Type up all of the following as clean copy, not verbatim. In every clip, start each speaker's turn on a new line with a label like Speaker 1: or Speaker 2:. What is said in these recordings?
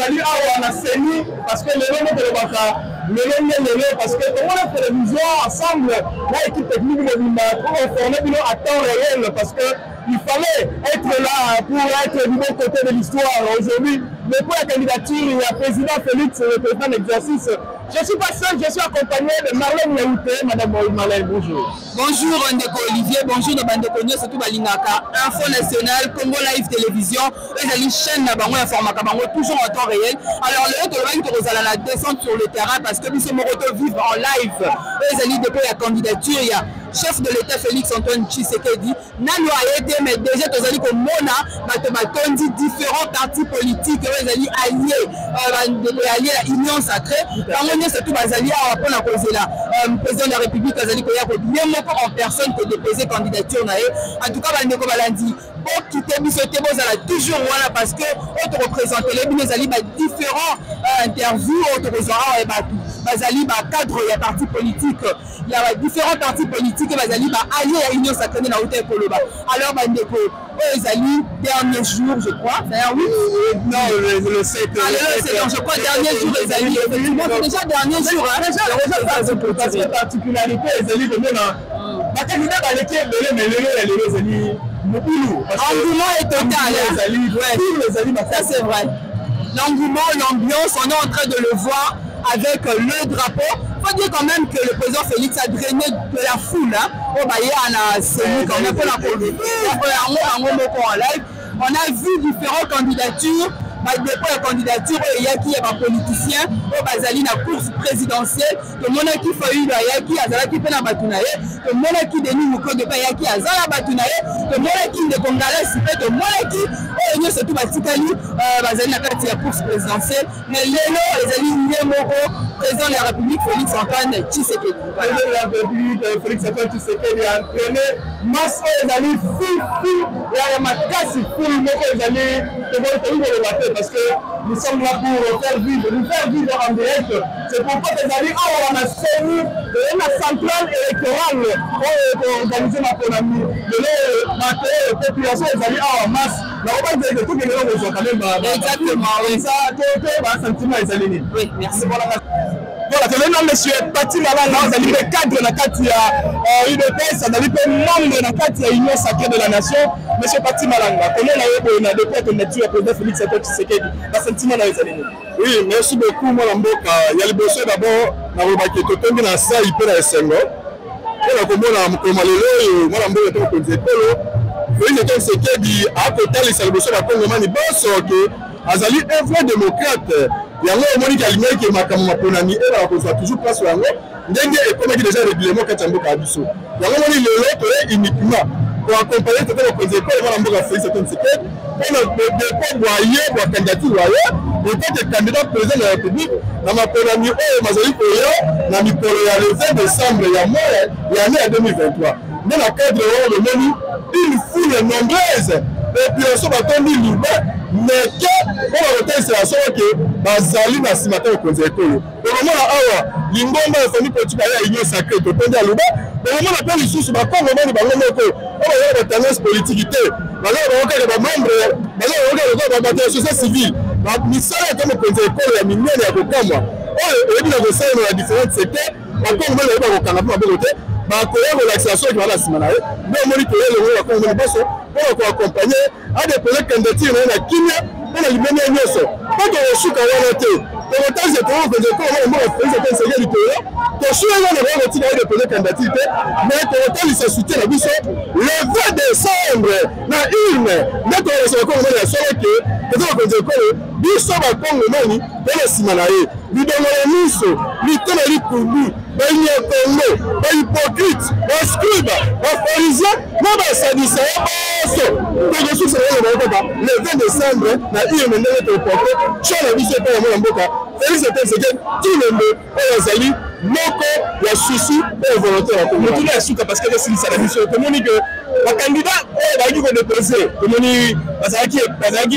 Speaker 1: tozali awa na seni parce que le nom de l'obaka le parce que on a fait la vision ensemble l'équipe technique mobile pour informer nous à temps réel parce que il fallait être là pour être du bon côté de l'histoire aujourd'hui. Mais pour la candidature, il y a président Félix, le président d'exercice. Je ne suis pas seul, je suis accompagné de Marlène Yaouté. Madame Marlène, bonjour.
Speaker 2: Bonjour Ndeko Olivier, bonjour Ndeko Nyo, surtout Balingaka. Info National, Congo Live Télévision, les chaînes Nabango information toujours en temps réel. Alors le haut de Rosala la descente sur le terrain parce que nous sommes vivre en live. Les alliés depuis la candidature, il y a chef de l'État Félix Antoine Tshisekedi. Nano a été, mais déjà tous alliés comme Mona, Matondi différents partis politiques, les alliés alliés à l'Union sacrée. C'est tout Bazali à apprendre à causer là. Président de la République, Azali Koya, même en personne que déposer candidature. En tout cas, Ndeko Balandi, pour quitter Bissoté, vous allez toujours voilà parce que on te représente les Binezali, différents interviews, on te représente Bazali, cadre, il y a partis politiques, il y a différents partis politiques, Bazali, alliés à l'Union sacrée dans l'hôtel Koloba. Alors, Ndeko, Bazali, dernier jour, je crois. Oui,
Speaker 1: non, le 7.
Speaker 2: Je crois, dernier jour, Bazali. Effectivement, c'est déjà dernier jour.
Speaker 1: Parce que la particularité, Bazali, de même, ma candidat à l'équipe, mais le Bazali.
Speaker 2: L'engouement est total. Ça c'est vrai. L'engouement, l'ambiance, on est en train de le voir avec le drapeau. Il faut dire quand même que le président Félix a drainé de la foule. On a vu différentes candidatures. Depuis la candidature, il y a qui est un politicien, Bazali na course présidentielle, le monde qui fait une qui a Zala qui fait la Batunaye, le monde qui dénie Mouko de Paya qui a Zala Batunaye, le monde qui ne Congolais, le monde qui est surtout Batikali, Bazali na carte la course présidentielle, mais les alliés Moko, président de la République Félix Antoine Tshisekedi.
Speaker 1: Président de la République Félix Antoine Tshisekedi a entraîné masse les alliés fou, et à la macasse fou, les alliés de parce que nous sommes là pour faire vivre, nous faire vivre en direct. C'est pourquoi les alliés ont la scène de la centrale électorale pour organiser ma économie. De la population, les alliés en masse. Mais on va dire que tout le monde est quand même.
Speaker 2: Exactement, oui.
Speaker 1: Ça, tout un sentiment les alliés.
Speaker 2: Oui, merci.
Speaker 1: Voilà, c'est maintenant monsieur Pati Malanga, vous allez cadre dans la carte il y a UDPS, vous allez membre dans la carte il y a Union sacrée de la nation. Monsieur Pati Malanga, comment on a depuis que notre président Félix Antoine Tshisekedi, le sentiment dans les années.
Speaker 3: Oui, merci beaucoup, Mme Mboka. Il y a le besoin d'abord, dans le baquet, tout le monde a ça, il peut la SNO. Et là, comme on a Mkomalelo, Mme Mboka est au Konzekolo. Félix Antoine Tshisekedi, à côté, il y a le besoin d'apprendre le boss, Azali est un vrai démocrate. Il y a un moment qui a ligné qui est ma camarade et là on soit toujours place sur l'angle. Ndenge est comme déjà régulièrement quand on a biso. Il y a un moment il est l'autre uniquement pour accompagner tout le monde pour Mme Mboka Félix Antoine Tshisekedi. On a des voyés pour candidature en tant que candidat président de la République dans ma Ponami et Mazali Koya dans le 20 décembre il y a année 2023. Dans le cadre de l'ONU, une foule nombreuse et puis on se bat en ligne. Mais que on va c'est la sorte que Bazali na simata au Konzekolo. Au moment là awa lingomba famille politique ya Union sacrée to pende à Luba. Au moment là lisusu ba Congo moni ba ngomoko. On va y tendance politique. Bala ba ka ba membre, bala ba société civile. Ba misala comme Konzekolo ya minene ya kokamwa. Et bien que ça dans la différentes secteurs, ba Congo moni ba ko kana ba bote. Ba ko ya relaxation qui va la simana. Mais moni ko le ko Congo boso pour accompagner à des projets candidatures dans la Kenya, dans la Libye et Nyoso. Quand on reçoit quand on était, pour autant c'est pour vous que on va faire cette série de pays. Pour ceux qui ont retiré des projets candidatures, mais pour autant ils se soutiennent la mission. Le 20 décembre, na une, notre reçoit comme on a sauvé que nous avons dit biso ba Congo moni dans la simanae. Nous donnons les miso, nous tenons les coups. Les Congo, les hypocrites, les scribes, les pharisiens, les sadistes, le 20 décembre, il y a eu un événement qui est porté. Je l'ai vu sur le Mboka. Félix Antoine Tshisekedi, tout le monde, les alliés, Moko, la souci et la volonté.
Speaker 1: Nous tous les soucis parce que c'est la mission. Tout le monde dit que le candidat est déposé. Tout le monde dit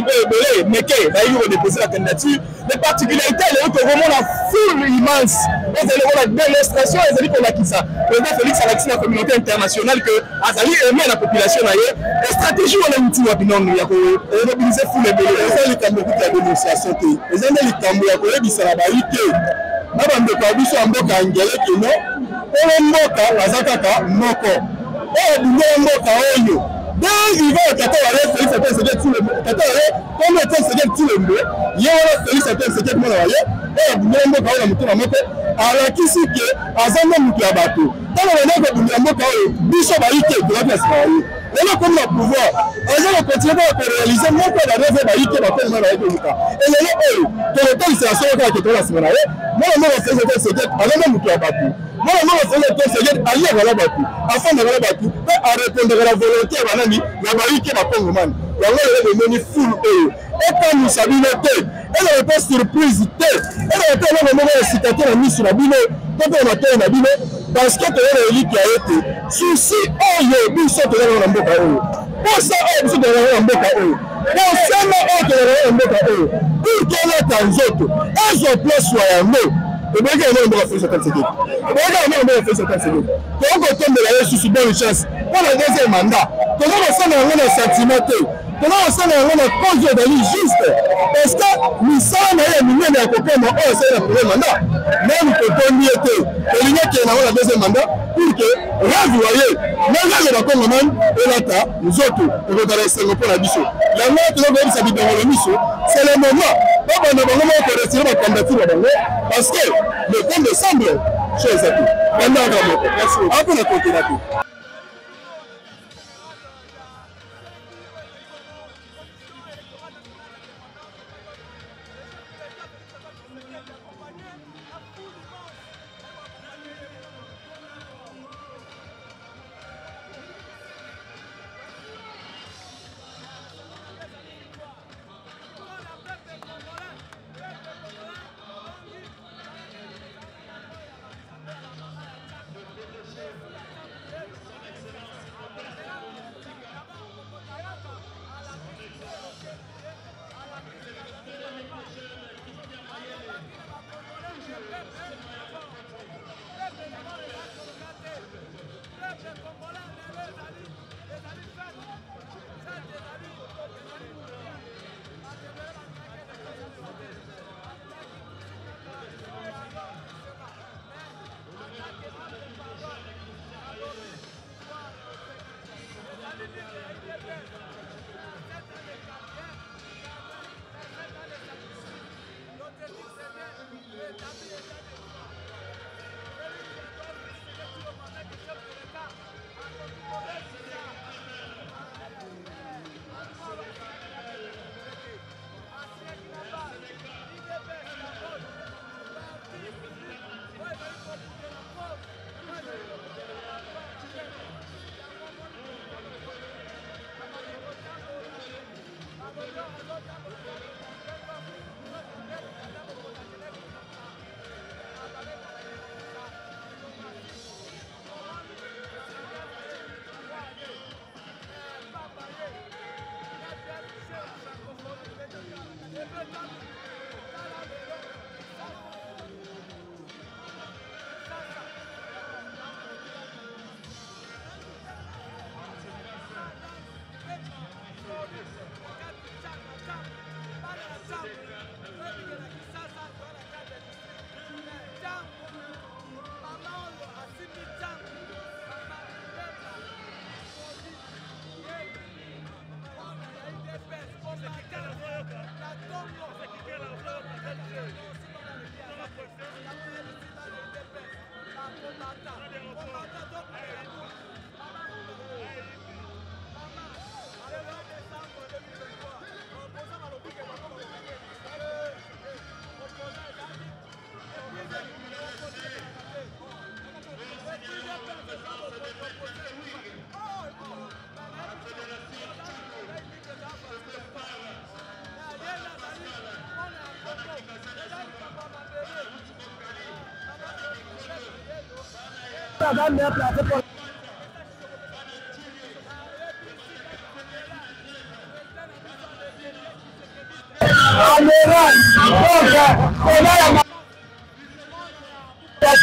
Speaker 1: que mais qui va déposer la candidature. Les particularités, les autres vraiment la foule immense. ils allaient la démonstration, ils allaient qu'on a qui ça. Président Félix a la communauté internationale que Azali aimait la population d'ailleurs. La stratégie on a une petite wapinong il y a que mobiliser fou les bébés. Les cambo qui a dénonciation té. Les années les cambo ya ko ebisa la baïté. Na bande ko biso amboka ngele kino. Ole mboka azakaka moko. Mboka oyo. Donc il va tata wale Félix Antoine Tshisekedi tout le monde. Tata wale comme Antoine Tshisekedi tout le monde. Yéwa Félix Antoine Tshisekedi mona wale. Mboka oyo mutuna moko. Alakisi ke azanga mutu ya bato. Tala wana ko bunya mboka oyo biso baïté de la place baïté. Et comme le pouvoir, on va continuer à réaliser mon peu de rêve baïté va faire mal avec le cas. Et les eux, que le temps c'est à ce que tu la semaine. Moi on va faire ce que avec mutu ya bato. Moi on va faire ce que aller à la bato. Afin de la bato, à répondre à la volonté à Banani, la baïté va prendre man. Il y a le menu full eux. Et quand nous savons noter, elle n'est pas surprise, elle n'est pas le moment de citer la mise sur la bine, quand on attend la bine, parce que tu as élite qui a été. Souci, oh, yo, nous sommes dans la mboka. Pour ça, nous sommes dans la mboka. Pour ça, nous sommes dans la mboka. Pour qu'elle ait un autre, elles ont place sur un mot. Et bien, on va faire cette séquence. On va faire cette séquence. Donc, on tombe de la sous bonne chance. Pour le deuxième mandat, on va faire un sentimental. Comment on s'en a cause de juste parce que nous sommes à million de copains mais on s'est le premier mandat même que on y était et il y a qui est le deuxième mandat pour que vous voyez même le Congo man et là nous autres on va rester pour la biso la note de l'homme s'habille dans le miso c'est le moment pas on a vraiment que retirer la candidature parce que le temps de semble chez eux maintenant merci après la continuation.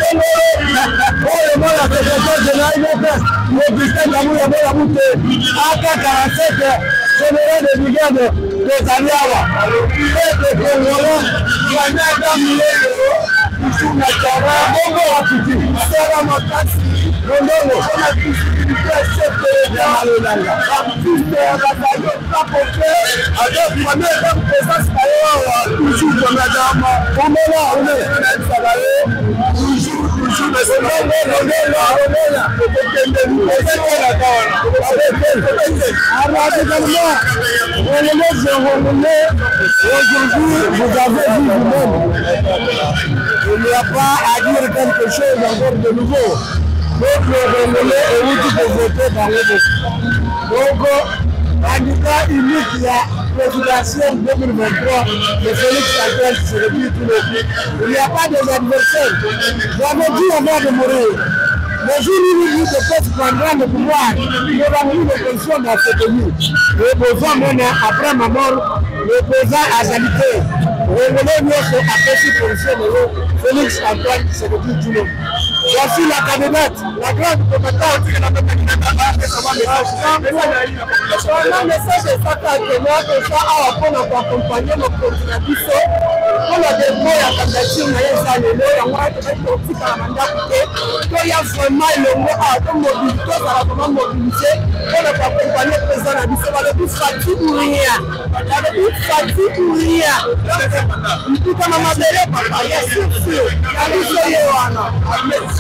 Speaker 1: le monde a fait général Augustin Kamou ya Mouté, AK-47, général de brigade de Zaniawa. Et de Congolais, il y a un million d'euros, ici, Natara, Bongo Rapiti, Sarah Makasi, Rondolo, on a possibilité à cette Malolanga. Artiste, on a pas porté, alors il y a même présence d'ailleurs, toujours pour Madame, Kamala, on est travaillé, toujours, aujourd'hui, vous avez vu vous-même, il n'y a pas à dire quelque chose encore de nouveau. Donc, le Rwandais est outil de voter dans le vote. Donc, candidat unique, il y a présidentielle 2023 de Félix Antoine Tshisekedi Tshilombo. Il n'y a pas d'adversaire. J'avais dit avant de mourir. Le jour où il dit que prendra le pouvoir, il aura mis l'opposition dans ce pays. L'opposant même après ma mort, l'opposant a qualité. Rwandais nous apprécie position de Félix Antoine Tshisekedi Tshilombo. Voici la candidate, la grande combattante. Le message est ça que moi, que ça a pour accompagner nos coordinateurs. Pour le dépôt, la candidature, il y a des gens qui ont été dans la mandat. Il y a vraiment le mot à mobiliser, ça va comment mobiliser pour accompagner le président de la mission. Il y a plus fatigue ou rien. Il y a plus fatigue ou rien. Tout comme on m'a dit, papa, il y a sûr. Il y a plus de gens.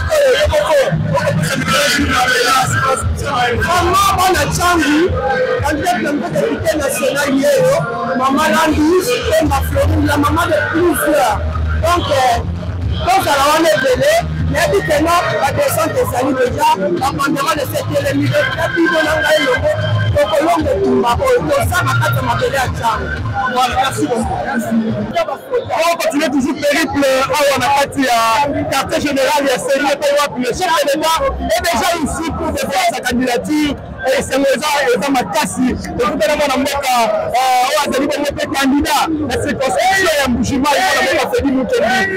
Speaker 1: Maman, on a Tchangi, candidat de député national hier, maman Landis, et ma Florine, la maman de plusieurs. Donc, quand on est venu, mais dit que non, la descente est salie déjà, l'amendement de cette élément, la Bible n'a pas eu le mot, donc au long de tout, ça m'a fait m'appeler à Tchangi. Voilà, merci beaucoup. On continue toujours périple on a fait le quartier général, il y a Série le chef de l'État est déjà ici pour défendre sa candidature. Et c'est les Makasi, et tout à l'heure, on a mis candidat. La circonscription est un bougement, il faut faire nous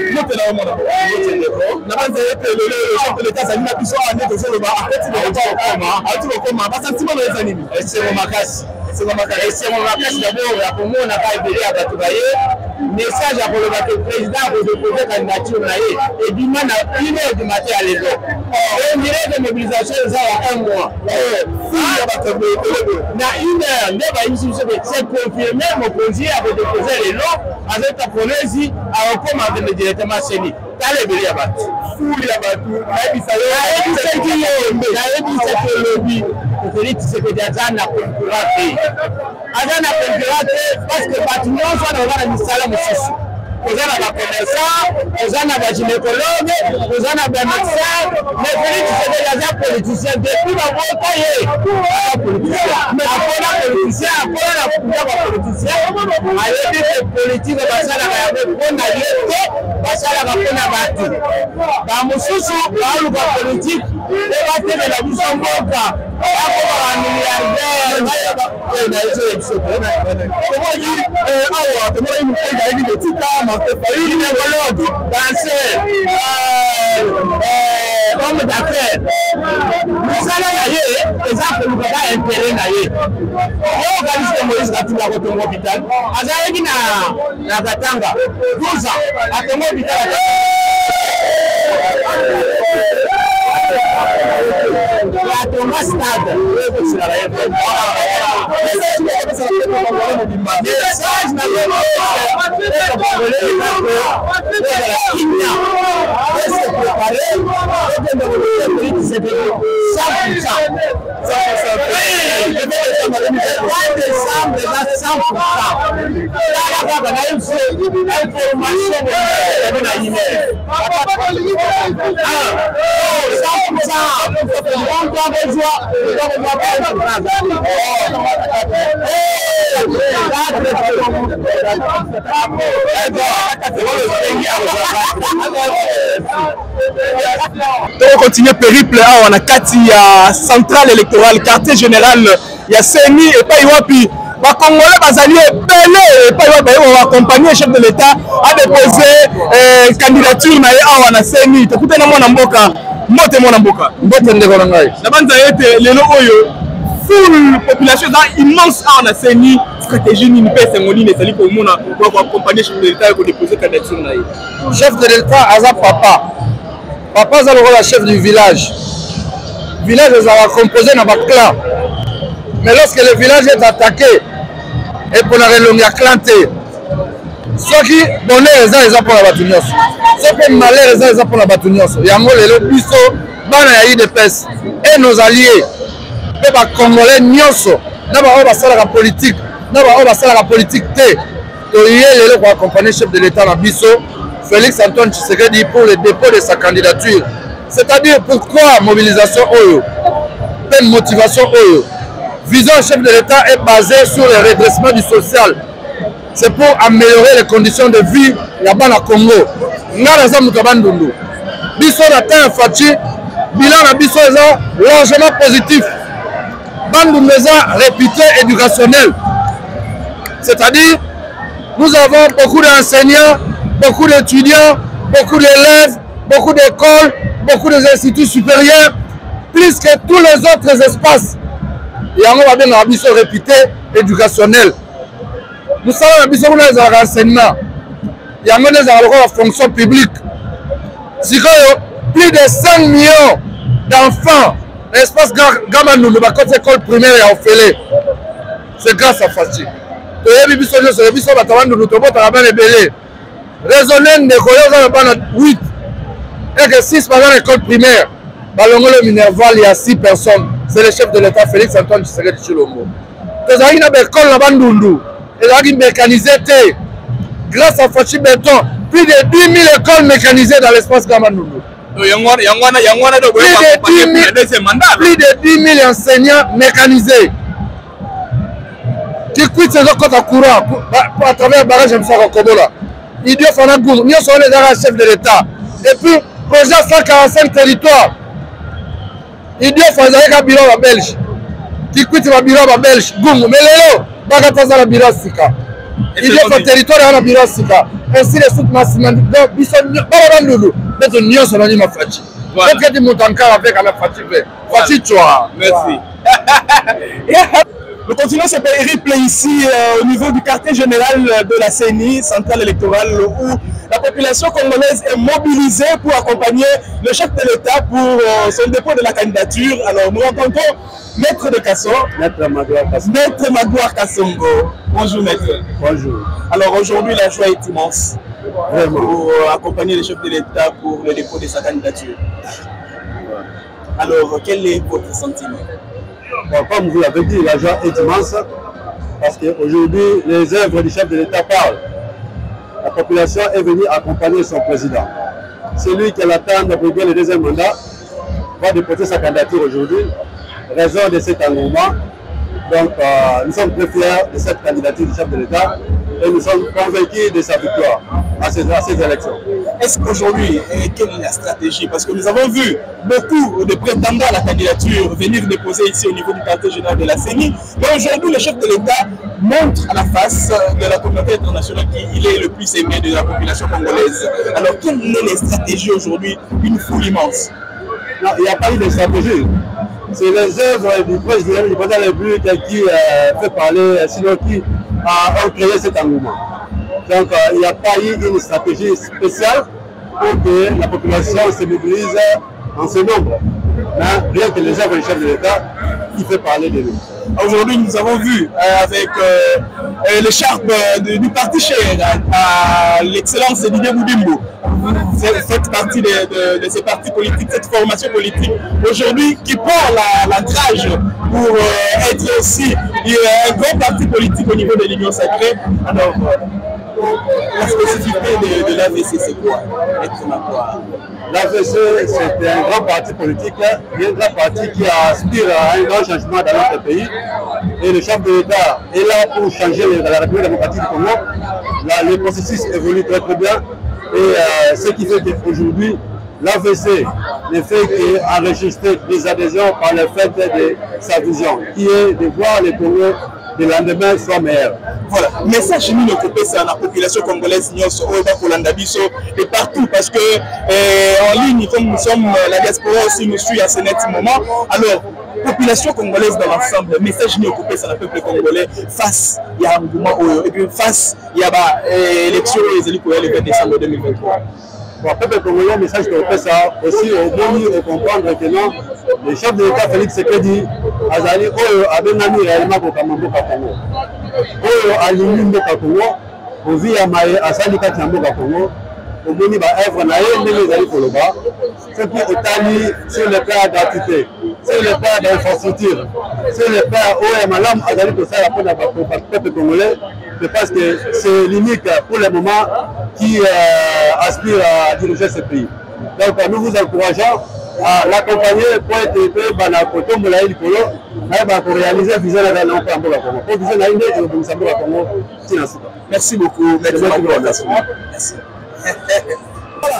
Speaker 1: chef de l'État, ça n'a plus soit année de ce bar. C'est mon Makasi d'abord, pour moi, on n'a pas éveillé à Batoubaye. Message à le président a déposé la candidature et dimanche à 1h du matin à l'école. On dirait que la mobilisation est à 1 mois. Na 1h, c'est confirmé, mon conseiller avait déposé les lots avec la police à recommander directement chez lui. T'as les billets à battre. Fou, il a battu. Parce que bâtiment soit dans la misala mosusu. Vous avez la connaissance, vous avez la gynécologue, vous avez la médecin, mais Félix c'est déjà politicien depuis la politicien. Mais après la politicien, après la politicien, avec des politiques de Bassala on a eu Bassala on a battu. Dans Mosusu, dans le politique, les de la mission Boka, un milliardaire, homme d'affaires. Nous allons exemple, nous avons intérêt d'aller. On organise Moïse Katumbi à Kotongo Hôpital. Azaleki na Katanga, 12 ans, à Kotongo Hôpital. La Tonga Stade.
Speaker 4: On continue périple on a Kati centrale électorale quartier général il y a Seni et pas Iwapi
Speaker 1: Les Congolais bazali belé va accompagner le chef de l'État à déposer candidature na awa na CENI. Tu écoutes na mwana mboka, mbote mwana mboka. Mbote ndeko na ngai. Na banza yete lelo oyo full population dans immense awa na CENI stratégie ni pesa ngoni ne sali ko mona pour accompagner chef de l'État et pour déposer candidature na ye.
Speaker 5: Chef de l'État aza papa. Papa aza le rôle chef du village. Le village est composé dans un clan. Mais lorsque le village est attaqué, et pour la relongue à clanter, ceux qui bonheur les pour la batunios, ceux qui malheur les pour la batunios, il y a un le biso, bana yaï de pes, et nos alliés, les Congolais nyoso, n'a pas la politique, n'a pas la politique té, il y a pour accompagner le chef de l'État dans biso, Félix Antoine Tshisekedi pour le dépôt de sa candidature. C'est-à-dire pourquoi mobilisation OYO, peine motivation OYO. Vision chef de l'État est basée sur le redressement du social. C'est pour améliorer les conditions de vie là-bas au Congo. Ngaraza Mutabandundu. Biso na terre Fachi, bilan na biso est largement positif. Bandundu est réputé éducationnel. C'est-à-dire, nous avons beaucoup d'enseignants, beaucoup d'étudiants, beaucoup d'élèves, beaucoup d'écoles, beaucoup d'instituts supérieurs, plus que tous les autres espaces. Il y a un bien un réputé éducationnel. Nous savons que nous avons des renseignements. Il y a des fonction publique. Si plus de 5 millions d'enfants, l'espace Gamandou, le côté école primaire et Ophelé, c'est grâce à Fachi. Raisonnez de Koyo 8 et que 6 par l'école primaire. Balongolo Minerval, il y a 6 personnes. C'est le chef de l'État, Félix Antoine Tshisekedi Tshilombo. Nous avons une école à Bandundu. Et là, il mécanisé. Grâce à Fachi Béton, plus de 10 000 écoles mécanisées dans l'espace Gamandundu. Plus de 10 000 enseignants mécanisés. Qui quittent ces autres à courant à travers le barrage de Msarakobola. Il doit faire un goût. Nous sommes les chefs de l'État. Et puis, projet 145 territoires. Il doit faire un bureau à Belge. Qui quitte le bureau à Belge. Goum. Mais là, il va le bureau à Sika. Il doit faire un territoire à la bureau à Sika. Ainsi, les soutes maximales. Donc, ils sont Loulou. Mais ils sont synonymes à Fachi. Peut-être qu'ils montent encore avec la Fachi. Fachi, tu vois.
Speaker 1: Merci. Nous continuons ce périple ici au niveau du quartier général de la CENI, centrale électorale, où la population congolaise est mobilisée pour accompagner le chef de l'État pour son dépôt de la candidature. Alors nous rencontrons Maître de Kasso.
Speaker 5: Maître
Speaker 1: Magouar Kassongo. Bonjour Maître.
Speaker 5: Bonjour.
Speaker 1: Alors aujourd'hui la joie est immense.
Speaker 5: Vraiment.
Speaker 1: Pour accompagner le chef de l'État pour le dépôt de sa candidature. Alors quel est votre sentiment?
Speaker 5: Comme vous l'avez dit, la joie est immense parce qu'aujourd'hui, les œuvres du chef de l'État parlent. La population est venue accompagner son président. Celui qui l'attend pour le deuxième mandat va déposer sa candidature aujourd'hui. Raison de cet engouement. Donc, nous sommes très fiers de cette candidature du chef de l'État et nous sommes convaincus de sa victoire à ces élections.
Speaker 1: Est-ce qu'aujourd'hui, quelle est la stratégie? Parce que nous avons vu beaucoup de prétendants à la candidature venir déposer ici au niveau du quartier général de la CENI. Mais aujourd'hui, le chef de l'État montre à la face de la communauté internationale qu'il est le plus aimé de la population congolaise. Alors, quelle est la stratégie aujourd'hui? Une foule immense.
Speaker 5: Non, il n'y a pas eu de stratégie. C'est les œuvres du président de la République qui fait parler, sinon qui a créé cet engouement. Donc il n'y a pas eu une stratégie spéciale pour que la population se mobilise en ce nombre. Mais rien que les œuvres du chef de l'État qui fait parler de nous.
Speaker 1: Aujourd'hui, nous avons vu avec l'écharpe du parti cher à l'excellence Didier Boudimbo, cette partie de ces partis politiques, cette formation politique, aujourd'hui qui prend l'ancrage pour être aussi un grand parti politique au niveau de l'Union sacrée. Alors, la spécificité de l'AVC, c'est quoi?
Speaker 5: L'AVC, c'est un grand parti politique, un grand parti qui aspire à un grand changement dans notre pays. Et le chef de l'État est là pour changer la République démocratique du Congo. Le processus évolue très très bien. Et ce qui fait qu'aujourd'hui, l'AVC ne fait qu'enregistrer des adhésions par le fait de sa vision, qui est de voir le Congo le lendemain soit meilleur.
Speaker 1: Voilà, message nous ne couper ça la population congolaise et partout parce que en ligne, comme nous sommes la diaspora aussi nous suit à ce net moment. Alors, population congolaise dans l'ensemble, message nous couper ça le peuple congolais face à un mouvement et puis face à l'élection des élus pour le 20 décembre 2023.
Speaker 5: Bon, peuple congolais, message que fait ça aussi au bon de comprendre que non, le chef de l'État Félix Tshisekedi Azali a bien ami réellement pour Kamambo Congo. A l'union Congo, au vie à Salika Tiambo Congo, au boni ba œuvre na ye ndenge ezali koloba c'est pour otali sur le plan d'identité, sur le plan d'infrastructure, sur le plan oyo malamu azali kosala mpona peuple congolais. Je pense que c'est l'unique pour le moment qui aspire à diriger ce pays. Donc nous vous encourageons à l'accompagner pour être dans côté de la Polo, pour réaliser la vision de la Congo. Pour vision de la Congo,
Speaker 1: merci beaucoup. Merci. Voilà.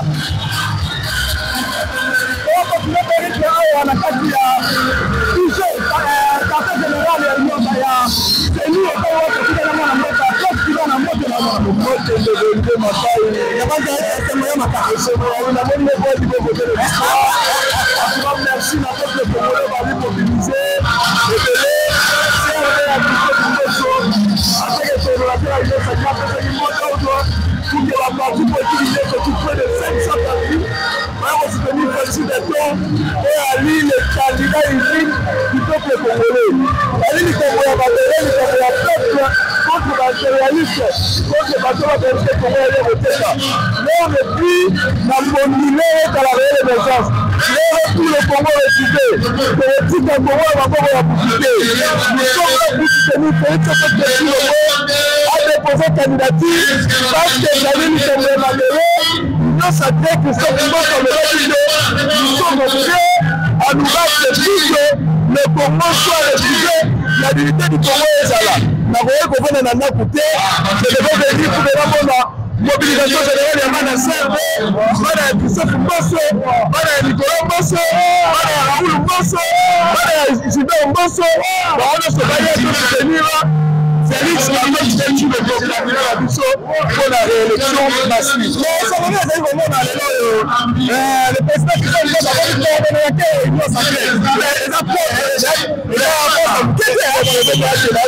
Speaker 1: La partie politique est occupée de 500 partis. On va se tenir facile de temps et à l'île le candidat unique du peuple congolais. À l'île congolais, le peuple contre l'impérialiste, contre le bateau de congolais voté ça. Mais on est plus la monnaie dans la réelle émergence. Tout le Congo est quitté. Le titre de Congo va pas vous quitter. Nous sommes là pour soutenir Félix Tshisekedi a déposé candidature parce que Janine Semble Malheureux, nous savons que nous sommes obligés à nous battre plus que le Congo soit refusé, la dignité du Congo est là. Nous avons vu qu'on a coûté, je devais venir pour les mobilisation générale ya bana Serbe, bana ya Christophe Mbosso, bana ya Nicolas Mbosso, bana ya Raoul Mbosso, bana ya Gilbert Mbosso, baona sobaye to soutenir Félix Tshisekedi le proclamé à Bisso pour la réélection massive. Mais ça va bien vraiment dans le président qui sont là d'abord il doit donner la clé, il doit s'appeler. Les apports il a apporté quel est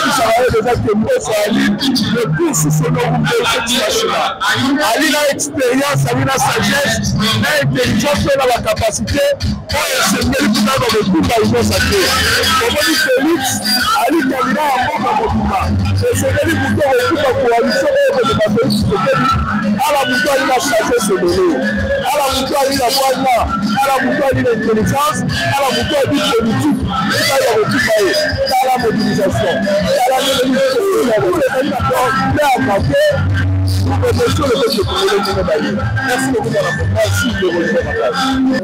Speaker 1: le plus sous son nom national. Ali a expérience, Ali a sagesse, a intelligence, a la capacité pour essayer de faire dans le coup de l'Union sacrée. Comme dit Félix, Ali candidat à Mokama. C'est celui qui peut recouper la coalition de Félix Tshisekedi. À la boucle, il a changé ses données. À la boucle, il a voix, à la boucle, il a intelligence, à la boucle, il a politique. Il a recouper à la mobilisation. À la mobilisation, il a marqué. Merci beaucoup de la merci de votre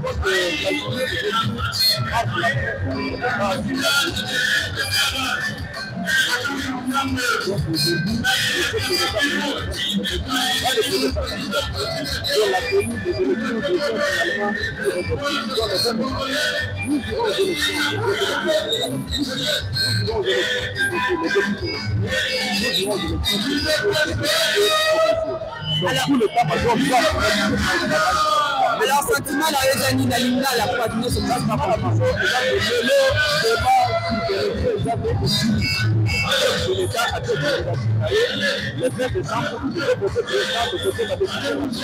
Speaker 2: alors, sentiment, la raison d'Alina, la patine, c'est pas par rapport l'État a tout le 20 décembre, il faut voter président de côté de la décision.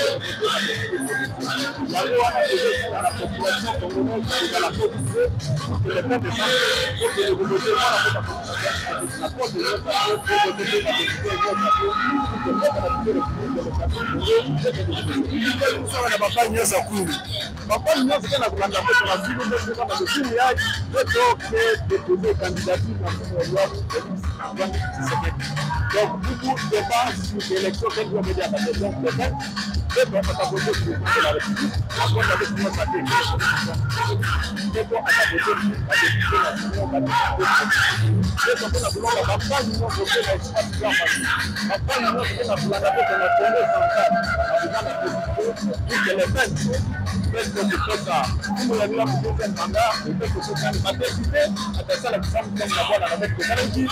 Speaker 2: La loi a posé dans la population congolaise et dans la police que le 20 décembre, il faut que le gouvernement la porte de l'État pour voter la décision donc, beaucoup de débats sur l'élection qu'elle doit mener à la décision de fait, et donc, on a voté pour la République, après la décision de la décision, et donc, on a voté pour la décision de la décision, et donc, on a voulu la campagne, nous avons voté la espace de la famille. Après, nous avons voté la campagne de la Congrès centrale, avec la position, pour que les 20
Speaker 1: président de pesa kumula bila kutoka mpanga upepo sokani matete atasala kisamu kwa bwana na kwa kaniki